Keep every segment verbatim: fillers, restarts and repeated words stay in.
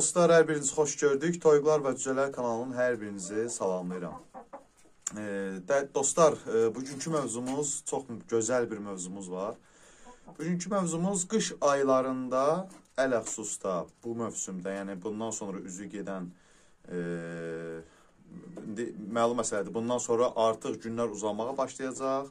dostlar, hər birinizi xoş gördük. Toyuqlar və Cücələr kanalının hər birinizi salamlayıram. E, dostlar, e, bugünkü mövzumuz çox gözəl bir mövzumuz var. Bugünkü mövzumuz qış aylarında, ələxsusda bu mövsümdə, yəni bundan sonra üzü gedən e, məlum məsələdir. Bundan sonra artıq günlər uzanmağa başlayacaq,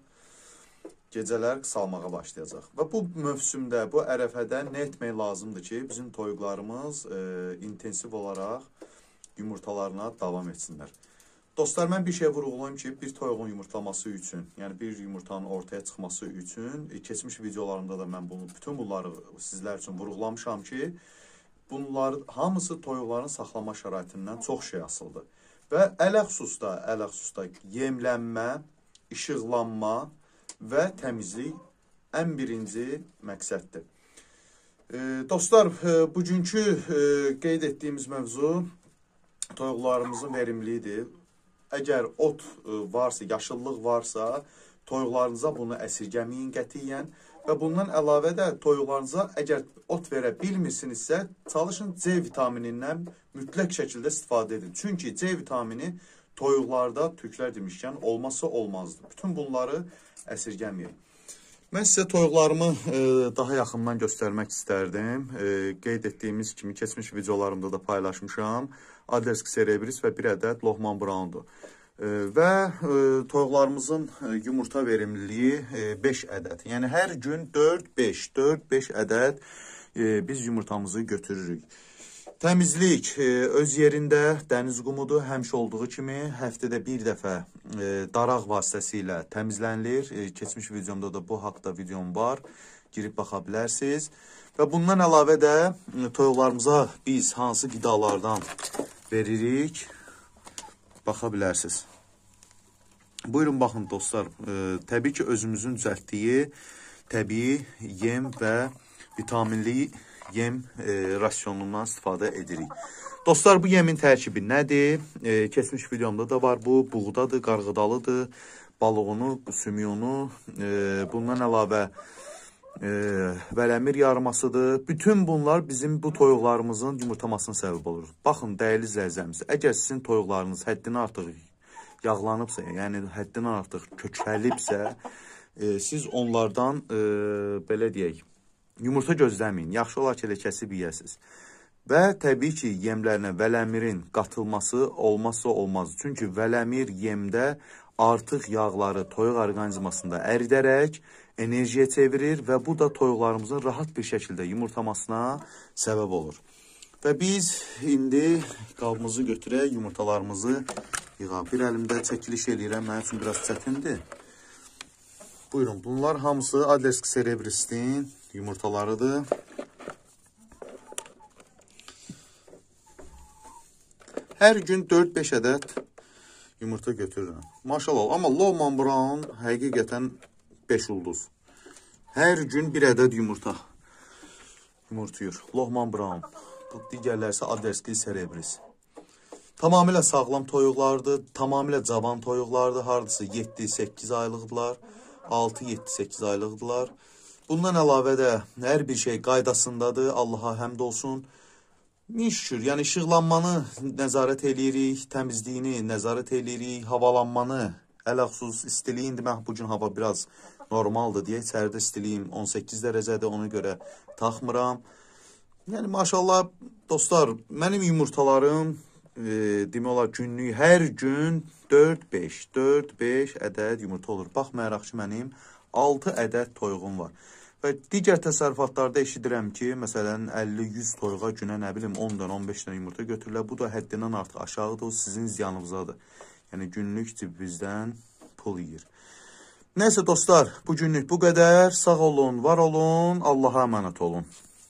gecələr qısalmağa başlayacaq. Və bu mövsümdə, bu ərəfədə nə etmək lazımdır ki, bizim toyuqlarımız e, intensiv olaraq yumurtalarına davam etsinlər. Dostlar, mən bir şey vurğulayım ki, bir toyuğun yumurtlaması üçün, yəni bir yumurtanın ortaya çıxması üçün, e, keçmiş videolarımda da mən bunu, bütün bunları sizlər üçün vurğulamışam ki, bunlar hamısı toyuqların saxlama şəraitindən çox şey asıldır. Və ələxsusda, ələxsusda yemlənmə, işıqlanma və təmizlik ən birinci məqsəddir. E, dostlar, e, bugünkü e, qeyd etdiyimiz mövzu toyuqlarımızın verimliliyidir. Əgər ot e, varsa, yaşıllıq varsa, toyuqlarınıza bunu əsirgəməyin qətiyyən və bundan əlavə də toyuqlarınıza əgər ot verə bilmirsinizsə, çalışın C vitaminindən mütləq şəkildə istifadə edin. Çünki C vitamini toyuqlarda, tüklər demişkən, olmazsa olmazdır. Bütün bunları əsirgəməyin. Mən sizə toyuqlarımı e, daha yaxından göstərmək istərdim. E, qeyd etdiyimiz kimi keçmiş videolarımda da paylaşmışam. Adlersk cerebris və bir ədəd Lohmann Brown'dur. E, və e, toyuqlarımızın e, yumurta verimliliyi e, beş ədəd. Yəni hər gün dörd beş, dörd beş ədəd e, biz yumurtamızı götürürük. Təmizlik e, öz yerində dəniz qumudur. Həmişə olduğu kimi həftədə bir dəfə e, daraq vasitəsilə təmizlənilir. E, keçmiş videomda da bu haqda videom var. Girib baxa bilərsiniz. Və bundan əlavə də e, toyuqlarımıza biz hansı qidalardan veririk, baxa bilərsiniz. Buyurun, baxın dostlar. E, təbii ki, özümüzün düzəltdiyi təbii yem və vitaminli yem e, rasyonundan istifadə edirik. Dostlar, bu yemin tərkibi nədir? E, keçmiş videomda da var. Bu buğdadır, qarğıdalıdır, balığını, sümyonu, e, bundan əlavə e, vələmir yarmasıdır. Bütün bunlar bizim bu toyuqlarımızın yumurtamasına səbəb olur. Baxın, dəyərli izləyicimiz, əgər sizin toyuqlarınız həddindən artıq yağlanıbsa, yəni həddindən artıq kökəlibsə, e, siz onlardan e, belə deyək, yumurta gözləməyin. Yaxşı olar ki, elə kəsib yiyəsiz. Və təbii ki, yemlərinə vələmirin qatılması olmazsa olmaz. Çünki vələmir yemdə artıq yağları toyuq orqanizmasında əridərək enerjiyə çevirir və bu da toyuqlarımızın rahat bir şəkildə yumurtamasına səbəb olur. Və biz indi qabımızı götürək, yumurtalarımızı yığaq. Bir əlimdə çəkiliş eləyirəm, mənim üçün biraz çətindir. Buyurun, bunlar hamısı Adlersk cerebris'in yumurtalarıdır. Hər gün dörd beş ədəd yumurta götürürəm. Maşallah, amma Lohmann Brown həqiqətən beş ulduz. Hər gün bir ədəd yumurta yumurtuyur. Lohmann Brown. Bu digərlərsə Adlersk cerebris. Tamamilə sağlam toyuqlardır, tamamilə cavan toyuqlardır. Hardasa yeddi səkkiz aylıqdılar, altı yeddi səkkiz aylıqdılar. Bundan əlavə də hər bir şey qaydasındadır. Allaha həmd olsun. Min şükür, yəni işıqlanmanı nəzarət eləyirik, təmizliyini nəzarət eləyirik, havalanmanı, ələxsus istiliyi, indi mən bugün hava biraz normaldır deyə, içəridə istiliyim on səkkiz dərəcədə, ona görə taxmıram. Yəni maşallah dostlar, mənim yumurtalarım e, demək olar günlük hər gün dörd beş, dörd beş ədəd yumurta olur. Baxmayaraq ki, mənim altı ədəd toyuğum var. Və digər təsərrüfatlarda eşidirəm ki, məsələn, əlli yüz toyuğa günə, nə bilim, ondan on beşdən yumurta götürürlər. Bu da həddindən artıq aşağıdır, o sizin ziyanınızdadır. Yəni, günlük cibinizdən pul yiyir. Nəysə dostlar, bu günlük bu qədər. Sağ olun, var olun, Allaha əmanət olun.